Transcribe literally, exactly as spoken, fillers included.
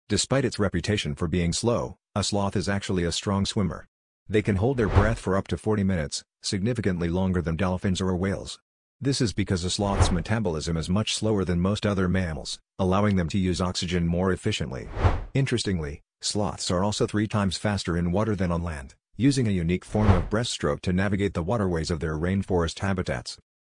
Despite its reputation for being slow, a sloth is actually a strong swimmer. They can hold their breath for up to forty minutes, significantly longer than dolphins or whales. This is because a sloth's metabolism is much slower than most other mammals, allowing them to use oxygen more efficiently. Interestingly, sloths are also three times faster in water than on land, using a unique form of breaststroke to navigate the waterways of their rainforest habitats.